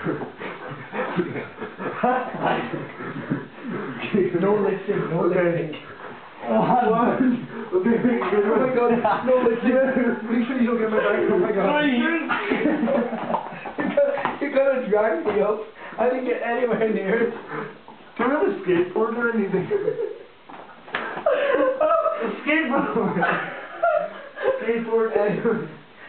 No lifting, no lifting. One. Okay. Oh my god, no lifting. Make sure you don't get my back. Oh my god. You gotta drag me up. I didn't get anywhere near it. Do you have a skateboard or anything? Skateboard! Skateboard anyway.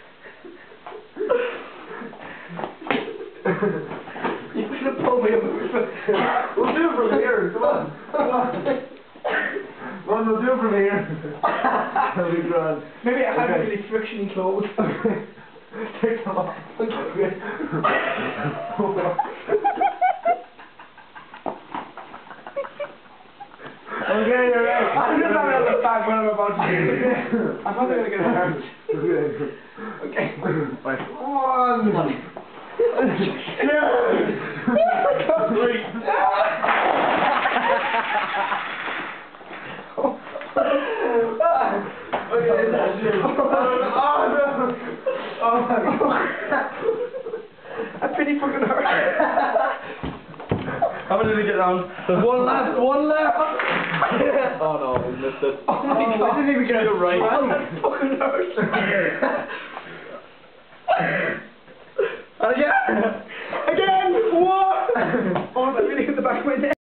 You should have pulled me up. We'll do it from here. Come on. Come on. Come on, we'll do it from here. That'll be grand. Maybe I have really frictiony clothes. Take them off. Okay. Okay, you're right. I'm just not going to look back when I'm about to do it. I'm not going to get hurt. Okay. Right. One. Three. Okay, that's it. Oh no! Oh my god. That's pretty fucking hurt. How many did we get down? There's one left, one left! Oh no, we missed it. Oh my god. I didn't even get it right. That fucking hurt.